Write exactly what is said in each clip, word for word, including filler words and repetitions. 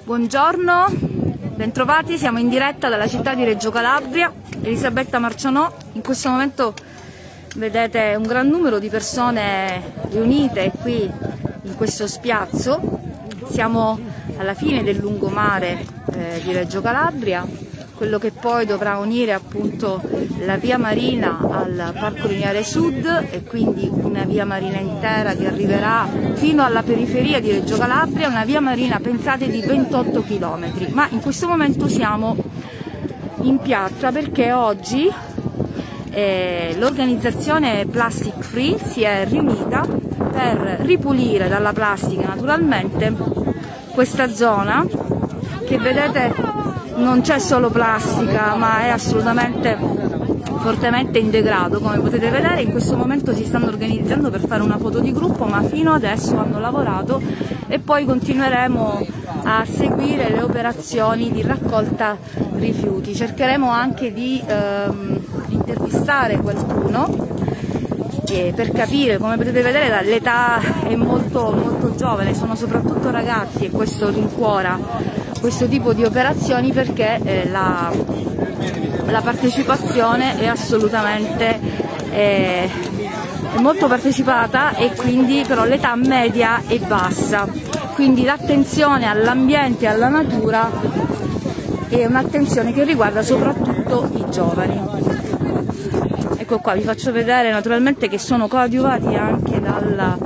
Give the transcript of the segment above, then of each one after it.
Buongiorno, bentrovati, siamo in diretta dalla città di Reggio Calabria, Elisabetta Marcianò. In questo momento vedete un gran numero di persone riunite qui in questo spiazzo. Siamo alla fine del lungomare eh, di Reggio Calabria, quello che poi dovrà unire appunto la via marina al Parco Lineare Sud e quindi una via marina intera che arriverà fino alla periferia di Reggio Calabria, una via marina, pensate, di ventotto chilometri. Ma in questo momento siamo in piazza perché oggi eh, l'organizzazione Plastic Free si è riunita per ripulire dalla plastica naturalmente questa zona che vedete non c'è solo plastica, ma è assolutamente fortemente in degrado. Come potete vedere in questo momento si stanno organizzando per fare una foto di gruppo, ma fino adesso hanno lavorato e poi continueremo a seguire le operazioni di raccolta rifiuti. Cercheremo anche di ehm, intervistare qualcuno eh, per capire. Come potete vedere l'età è molto, molto giovane, sono soprattutto ragazzi e questo rincuora questo tipo di operazioni perché eh, la, la partecipazione è assolutamente eh, è molto partecipata e quindi però l'età media è bassa, quindi l'attenzione all'ambiente e alla natura è un'attenzione che riguarda soprattutto i giovani. Ecco qua, vi faccio vedere naturalmente che sono coadiuvati anche dalla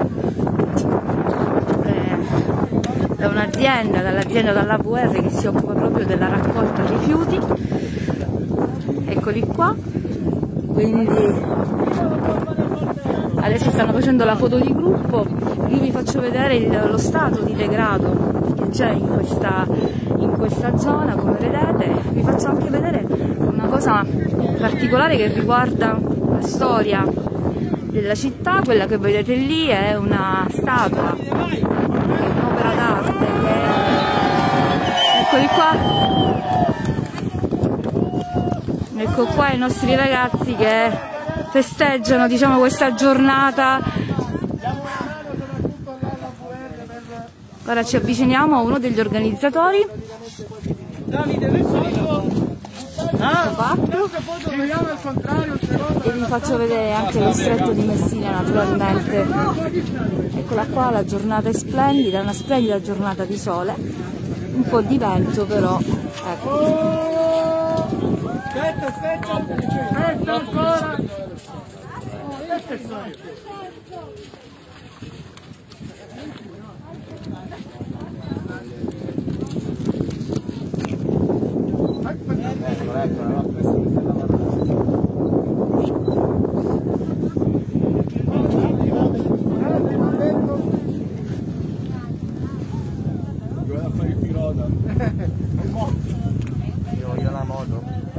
da un'azienda, dall'azienda dall'A V R che si occupa proprio della raccolta rifiuti. Eccoli qua, quindi adesso stanno facendo la foto di gruppo. Io vi faccio vedere il, lo stato di degrado che c'è in questa, in questa zona, come vedete. Vi faccio anche vedere una cosa particolare che riguarda la storia della città. Quella che vedete lì è una statua, un'opera d'arte. Eccoli qua, ecco qua i nostri ragazzi che festeggiano, diciamo, questa giornata. Ora ci avviciniamo a uno degli organizzatori. E vi faccio vedere anche lo stretto di Messina naturalmente. Eccola qua, la giornata è splendida, una splendida giornata di sole, un po' di vento però, ecco. Io voglio la moto.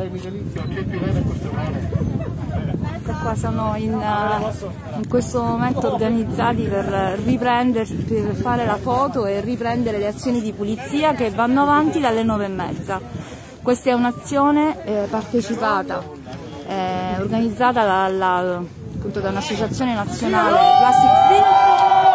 Qua sono in, in questo momento organizzati per riprendere, per fare la foto e riprendere le azioni di pulizia che vanno avanti dalle nove e mezza. Questa è un'azione eh, partecipata, eh, organizzata dalla, appunto, da un'associazione nazionale Plastic Free.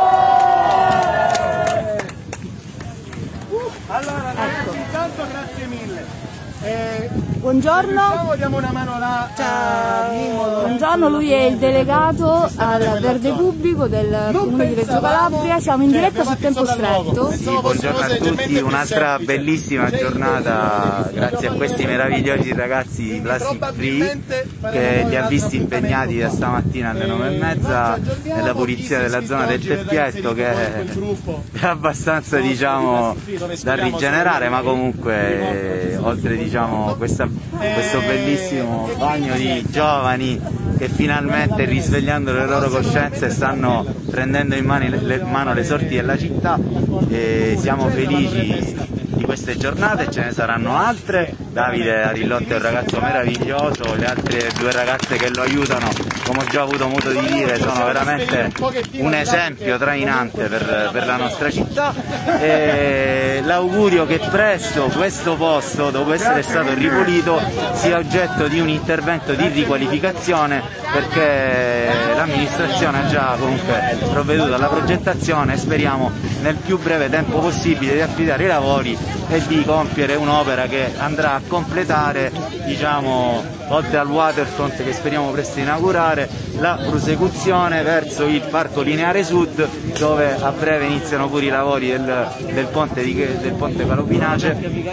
Allora ragazzi, intanto grazie mille. Eh, Buongiorno. diamo una mano là. Ciao. Buongiorno, lui è il delegato al verde pubblico del comune di Reggio Calabria. Siamo in diretta su Tempo Stretto. Sì, buongiorno a tutti, un'altra bellissima giornata grazie a questi meravigliosi ragazzi di Plastic Free che li ha visti impegnati da stamattina alle nove e mezza nella pulizia della zona del Teppietto, che è abbastanza, diciamo, da rigenerare, ma comunque oltre, diciamo, questa, questo bellissimo bagno di giovani che finalmente, risvegliando le loro coscienze, stanno prendendo in mano le, le, mano le sorti della città, e siamo felici di queste giornate. Ce ne saranno altre. Davide Arillotto è un ragazzo meraviglioso, le altre due ragazze che lo aiutano, come ho già avuto modo di dire, sono veramente un esempio trainante per, per la nostra città, e l'augurio che presto questo posto, dopo essere stato ripulito, sia oggetto di un intervento di riqualificazione, perché l'amministrazione ha già comunque provveduto alla progettazione e speriamo nel più breve tempo possibile di affidare i lavori e di compiere un'opera che andrà a completare, diciamo, oltre al waterfront che speriamo presto inaugurare, la prosecuzione verso il Parco Lineare Sud, dove a breve iniziano pure i lavori del, del, ponte, di, del ponte Calopinace,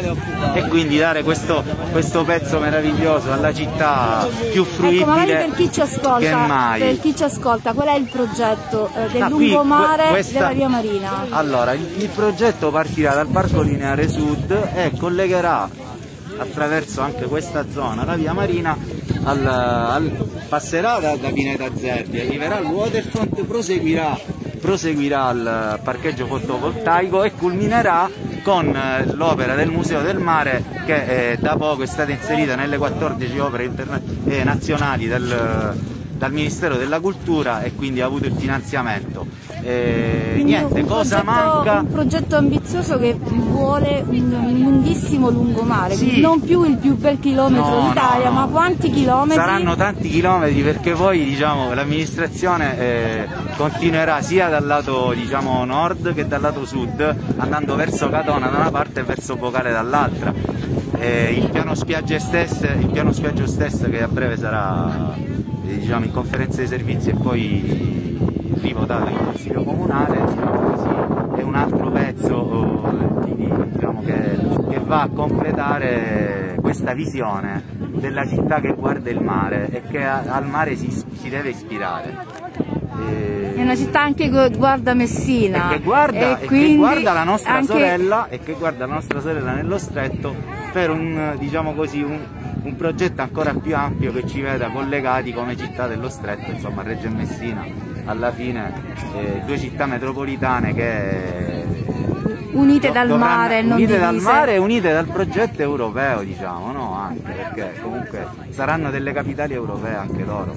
e quindi dare questo, questo pezzo meraviglioso alla città più fruibile, ecco, per chi ci ascolta, che mai. Per chi ci ascolta, qual è il progetto eh, del ah, lungomare qui, questa, della via Marina? Allora, il, il progetto partirà dal Parco Lineare Sud e collegherà attraverso anche questa zona la via Marina, al, al, passerà da, da Pineta Zerbi, arriverà al waterfront, proseguirà, proseguirà al parcheggio fotovoltaico e culminerà con eh, l'opera del Museo del Mare, che eh, da poco è stata inserita nelle quattordici opere eh, nazionali del, dal Ministero della Cultura, e quindi ha avuto il finanziamento. Eh, niente, un cosa progetto, manca? Un progetto ambizioso che vuole un, un lunghissimo lungomare, sì. Non più il più bel chilometro no, d'Italia, no, no. ma quanti chilometri? Saranno tanti chilometri, perché poi, diciamo, l'amministrazione eh, continuerà sia dal lato, diciamo, nord che dal lato sud, andando verso Catona da una parte e verso Bocale dall'altra. Eh, il piano spiagge stesso, il piano spiaggio stesso che a breve sarà, eh, diciamo, in conferenza dei servizi e poi rivotato in consiglio comunale, diciamo così, è un altro pezzo oh, di, diciamo, che, che va a completare questa visione della città che guarda il mare e che a, al mare si, si deve ispirare. E... È una città anche che guarda Messina, e che guarda, e e quindi che guarda la nostra anche... sorella e che guarda la nostra sorella nello stretto, per un, diciamo così, un, un progetto ancora più ampio che ci veda collegati come città dello stretto, insomma Reggio e Messina. Alla fine eh, due città metropolitane che unite dal dovranno, mare, non unite divise. dal mare e unite dal progetto europeo, diciamo, no? Anche perché comunque saranno delle capitali europee anche loro.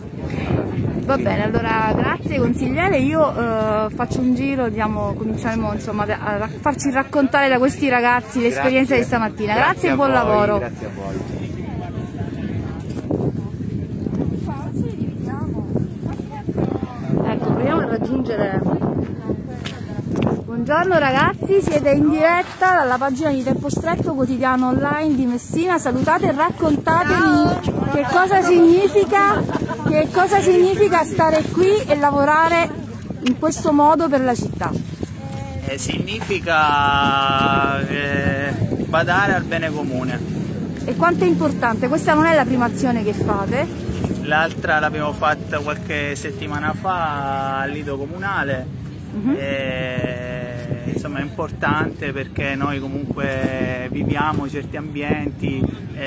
Va bene, allora grazie consigliere, io eh, faccio un giro, diamo, cominciamo insomma a farci raccontare da questi ragazzi l'esperienza di stamattina. Grazie, grazie e buon voi, lavoro. Grazie a voi. Proviamo a raggiungere. Buongiorno ragazzi, siete in diretta dalla pagina di Tempo Stretto, quotidiano online di Messina. Salutate e raccontatemi che cosa significa, che cosa significa stare qui e lavorare in questo modo per la città. Eh, significa eh, badare al bene comune. E quanto è importante? Questa non è la prima azione che fate. L'altra l'abbiamo fatta qualche settimana fa al lido comunale, uh-huh. e, insomma è importante perché noi comunque viviamo certi ambienti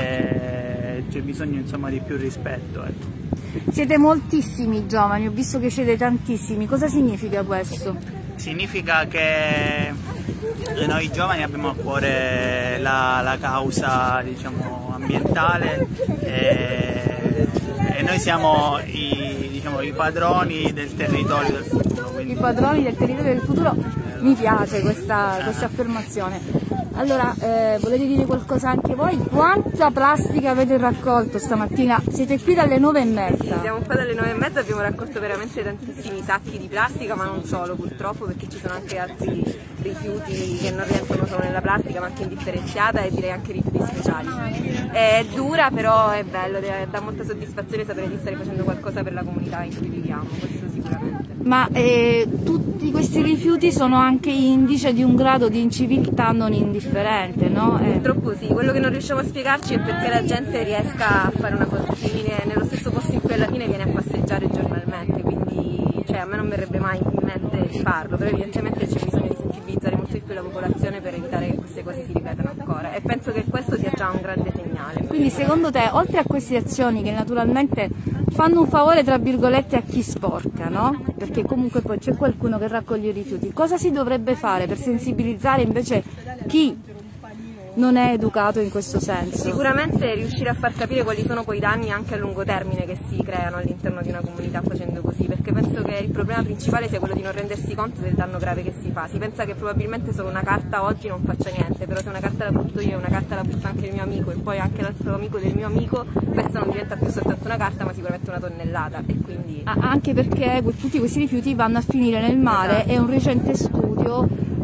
e c'è bisogno, insomma, di più rispetto. Ecco. Siete moltissimi giovani, ho visto che siete tantissimi, cosa significa questo? Significa che noi giovani abbiamo a cuore la, la causa, diciamo, ambientale e, e noi siamo i, diciamo, i padroni del territorio del futuro. Quindi... I padroni del territorio del futuro, mi piace questa, questa affermazione. Allora, eh, volete dire qualcosa anche voi? Quanta plastica avete raccolto stamattina? Siete qui dalle nove e mezza. Sì, siamo qua dalle nove e mezza, abbiamo raccolto veramente tantissimi sacchi di plastica, ma non solo purtroppo, perché ci sono anche altri rifiuti che non rientrano solo nella plastica, ma anche indifferenziata, e direi anche rifiuti speciali. È dura, però è bello, dà molta soddisfazione sapere di stare facendo qualcosa per la comunità in cui viviamo, questo sicuramente. Ma eh, tutti questi rifiuti sono anche indice di un grado di inciviltà non indifferente, no? Eh. Purtroppo sì, quello che non riusciamo a spiegarci è perché la gente riesca a fare una cosa simile nello stesso posto in cui alla fine viene a passeggiare giornalmente, quindi cioè, a me non verrebbe mai in mente di farlo, però evidentemente c'è bisogno di sensibilizzare molto di più la popolazione per evitare che queste cose si ripetano ancora, e penso che questo sia già un grande segnale. Quindi secondo te, oltre a queste azioni che naturalmente fanno un favore tra virgolette a chi sporca, no? Perché comunque poi c'è qualcuno che raccoglie i rifiuti, cosa si dovrebbe fare per sensibilizzare invece chi non è educato in questo senso? Sicuramente riuscire a far capire quali sono quei danni anche a lungo termine che si creano all'interno di una comunità facendo così, perché penso che il problema principale sia quello di non rendersi conto del danno grave che si fa. Si pensa che probabilmente solo una carta oggi non faccia niente, però se una carta la butto io e una carta la butta anche il mio amico e poi anche l'altro amico del mio amico, questa non diventa più soltanto una carta ma sicuramente una tonnellata, e quindi... Anche perché tutti questi rifiuti vanno a finire nel mare, esatto. E un recente studio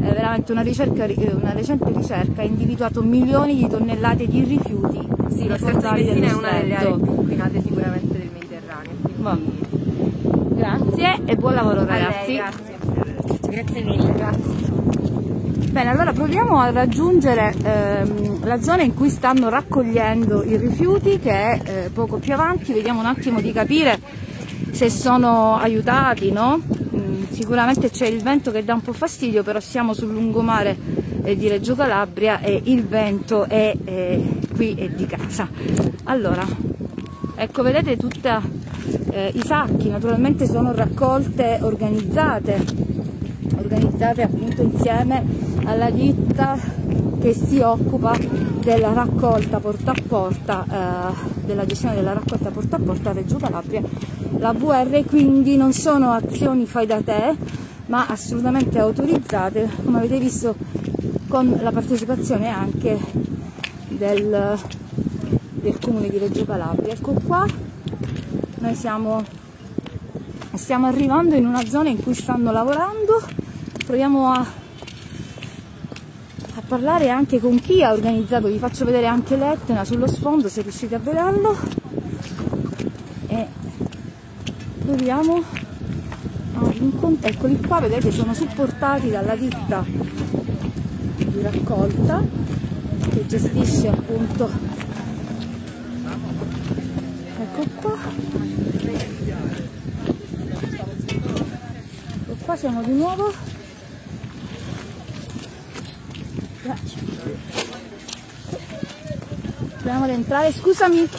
è veramente una, ricerca, una recente ricerca ha individuato milioni di tonnellate di rifiuti. Sì, lo Stretto di Messina è una delle aree più inquinate sicuramente del Mediterraneo. Quindi... Grazie e buon lavoro ragazzi. A lei, grazie. Grazie mille. Grazie. Bene, allora proviamo a raggiungere ehm, la zona in cui stanno raccogliendo i rifiuti, che è eh, poco più avanti. Vediamo un attimo di capire se sono aiutati, no? Mm, sicuramente c'è il vento che dà un po' fastidio, però siamo sul lungomare eh, di Reggio Calabria e il vento è eh, qui è di casa. Allora, ecco, vedete tutti eh, i sacchi, naturalmente sono raccolte organizzate, organizzate appunto insieme alla ditta che si occupa della raccolta porta a porta, eh, della gestione della raccolta porta a porta a Reggio Calabria, la V R, quindi non sono azioni fai da te, ma assolutamente autorizzate, come avete visto, con la partecipazione anche del, del comune di Reggio Calabria. Ecco qua, noi siamo, stiamo arrivando in una zona in cui stanno lavorando, proviamo a a parlare anche con chi ha organizzato. Vi faccio vedere anche l'Etna sullo sfondo, se riuscite a vederlo, e proviamo a incontrare. Eccoli qua, vedete, sono supportati dalla ditta di raccolta che gestisce appunto, ecco qua, ecco qua siamo di nuovo. Proviamo ad entrare. Scusami,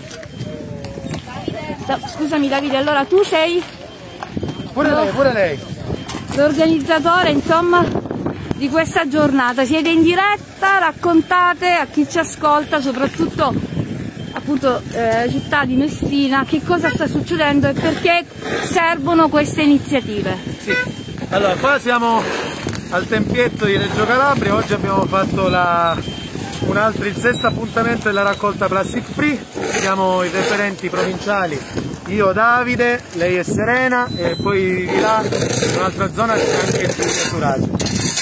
scusami Davide, allora tu sei pure lei, pure lei l'organizzatore, insomma, di questa giornata. Siete in diretta, raccontate a chi ci ascolta, soprattutto appunto eh, città di Messina, che cosa sta succedendo e perché servono queste iniziative. Sì, allora qua siamo al tempietto di Reggio Calabria. Oggi abbiamo fatto la, un altro, il sesto appuntamento della raccolta plastic free. Siamo i referenti provinciali, io Davide, lei è Serena, e poi di là in un'altra zona c'è anche il Surage.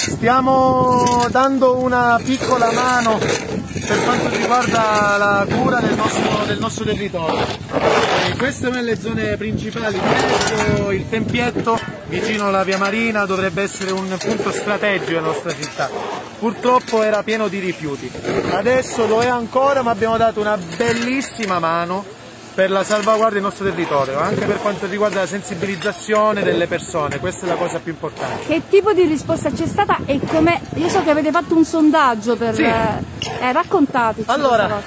Stiamo dando una piccola mano per quanto riguarda la cura del nostro, del nostro territorio. E queste sono le zone principali. Reggio, il tempietto vicino alla via Marina dovrebbe essere un punto strategico della nostra città. Purtroppo era pieno di rifiuti, adesso lo è ancora, ma abbiamo dato una bellissima mano per la salvaguardia del nostro territorio, anche per quanto riguarda la sensibilizzazione delle persone. Questa è la cosa più importante. Che tipo di risposta c'è stata e come? Io so che avete fatto un sondaggio per sì. eh, raccontateci. Allora,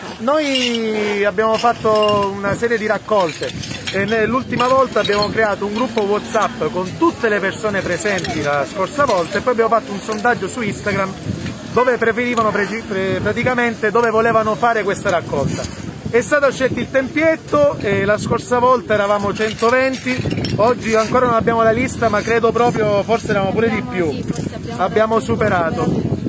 noi abbiamo fatto una serie di raccolte e l'ultima volta abbiamo creato un gruppo WhatsApp con tutte le persone presenti la scorsa volta, e poi abbiamo fatto un sondaggio su Instagram dove preferivano praticamente dove volevano fare questa raccolta. È stato scelto il tempietto e la scorsa volta eravamo centoventi, oggi ancora non abbiamo la lista, ma credo proprio, forse eravamo pure di più, abbiamo superato.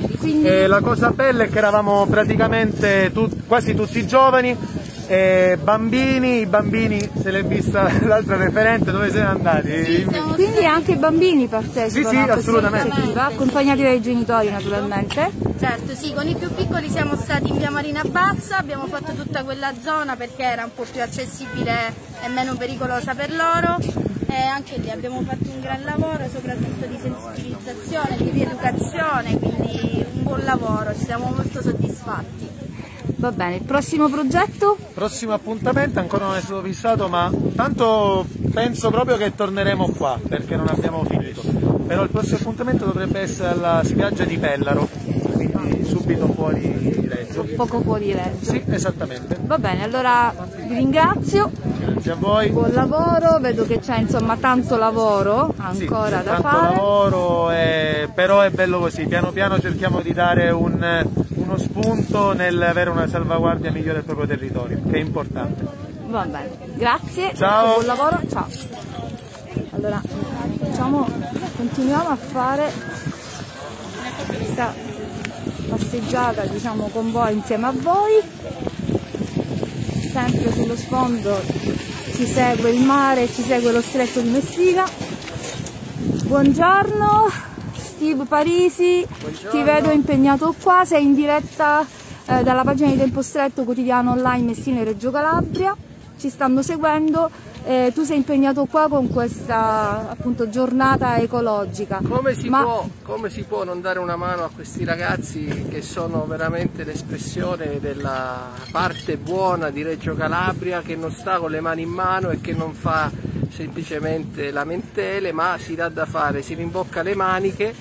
E la cosa bella è che eravamo praticamente tut, quasi tutti giovani, e bambini, i bambini, se l'è vista l'altra referente, dove siete andati? Sì, quindi anche i bambini partecipano? Sì, sì, a assolutamente. Accompagnati dai genitori naturalmente? Certo, sì, con i più piccoli siamo stati in via Marina Bassa, abbiamo fatto tutta quella zona perché era un po' più accessibile e meno pericolosa per loro, e anche lì abbiamo fatto un gran lavoro, soprattutto di sensibilizzazione, di rieducazione, quindi un buon lavoro, ci siamo molto soddisfatti. Va bene, il prossimo progetto? Prossimo appuntamento ancora non è stato fissato, ma tanto penso proprio che torneremo qua perché non abbiamo finito. Però il prossimo appuntamento dovrebbe essere alla spiaggia di Pellaro, quindi subito fuori Reggio. Poco fuori Reggio. Sì, esattamente. Va bene, allora vi ringrazio. Grazie a voi. Buon lavoro, vedo che c'è insomma tanto lavoro ancora sì, da tanto fare. lavoro, eh, però è bello così, piano piano cerchiamo di dare un, uno spunto nell'avere una salvaguardia migliore del proprio territorio, che è importante. Va bene, grazie, ciao. Buon lavoro, ciao. Allora, facciamo, continuiamo a fare questa passeggiata, diciamo, con voi, insieme a voi. Sempre sullo sfondo ci segue il mare, ci segue lo stretto di Messina. Buongiorno, Steve Parisi, buongiorno. Ti vedo impegnato qua, sei in diretta eh, dalla pagina di Tempo Stretto, quotidiano online Messina e Reggio Calabria, ci stanno seguendo, eh, tu sei impegnato qua con questa appunto giornata ecologica. Come si, Ma... può, come si può non dare una mano a questi ragazzi che sono veramente l'espressione della parte buona di Reggio Calabria, che non sta con le mani in mano e che non fa semplicemente lamentele, ma si dà da fare, si rimbocca le maniche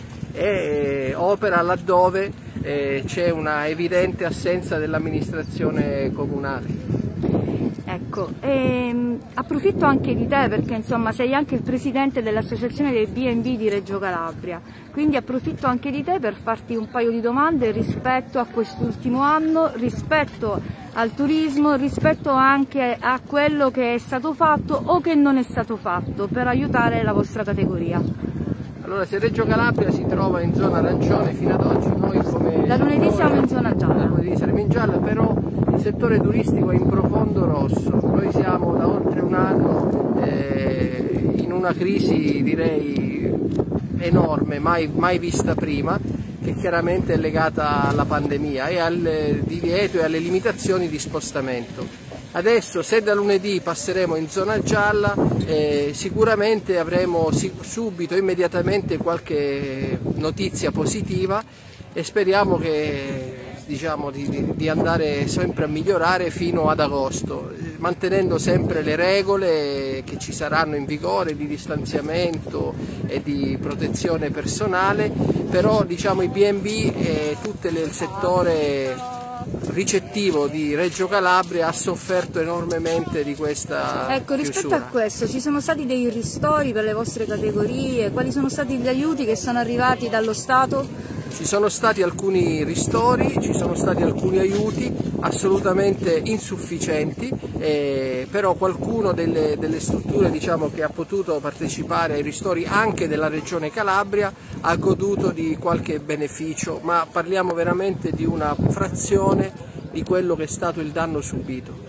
e opera laddove eh, c'è una evidente assenza dell'amministrazione comunale. Ecco, ehm, approfitto anche di te perché insomma sei anche il presidente dell'associazione dei B and B di Reggio Calabria, quindi approfitto anche di te per farti un paio di domande rispetto a quest'ultimo anno, rispetto al turismo, rispetto anche a quello che è stato fatto o che non è stato fatto per aiutare la vostra categoria. Allora, se Reggio Calabria si trova in zona arancione, fino ad oggi noi come... Da lunedì siamo in zona gialla. Da lunedì saremo in gialla, però il settore turistico è in profondo rosso. Noi siamo da oltre un anno eh, in una crisi, direi, enorme, mai, mai vista prima, che chiaramente è legata alla pandemia e al divieto e alle limitazioni di spostamento. Adesso, se da lunedì passeremo in zona gialla, eh, sicuramente avremo subito, immediatamente qualche notizia positiva e speriamo che, diciamo, di, di andare sempre a migliorare fino ad agosto, mantenendo sempre le regole che ci saranno in vigore di distanziamento e di protezione personale, però diciamo i B and B e tutto il settore ricettivo di Reggio Calabria ha sofferto enormemente di questa Ecco, rispetto chiusura. a questo, ci sono stati dei ristori per le vostre categorie? Quali sono stati gli aiuti che sono arrivati dallo Stato? Ci sono stati alcuni ristori, ci sono stati alcuni aiuti assolutamente insufficienti, eh, però qualcuno delle, delle strutture, diciamo, che ha potuto partecipare ai ristori anche della Regione Calabria ha goduto di qualche beneficio, ma parliamo veramente di una frazione di quello che è stato il danno subito.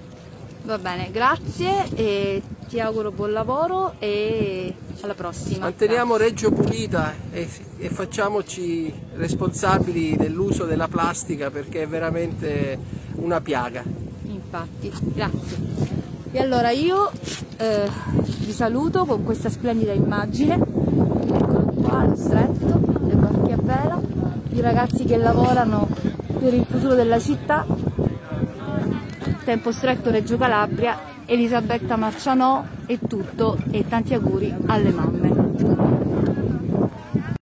Va bene, grazie e ti auguro buon lavoro e alla prossima. Manteniamo Reggio pulita e, e facciamoci responsabili dell'uso della plastica perché è veramente una piaga. Infatti, grazie. E allora io eh, vi saluto con questa splendida immagine, eccolo qua, lo stretto, le barche a vela, i ragazzi che lavorano per il futuro della città. Tempo Stretto Reggio Calabria, Elisabetta Marcianò è tutto e tanti auguri alle mamme.